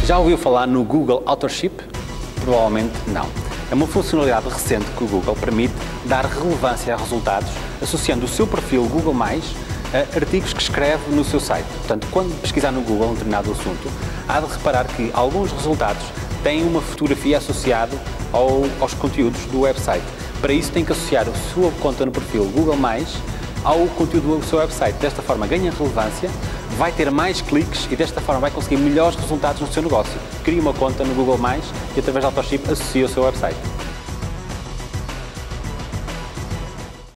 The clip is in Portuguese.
Já ouviu falar no Google Authorship? Provavelmente não. É uma funcionalidade recente que o Google permite dar relevância a resultados associando o seu perfil Google+, a artigos que escreve no seu site. Portanto, quando pesquisar no Google um determinado assunto, há de reparar que alguns resultados têm uma fotografia associada aos conteúdos do website. Para isso tem que associar a sua conta no perfil Google+, ao conteúdo do seu website. Desta forma ganha relevância, vai ter mais cliques e desta forma vai conseguir melhores resultados no seu negócio. Crie uma conta no Google+, e através da Authorship associa o seu website.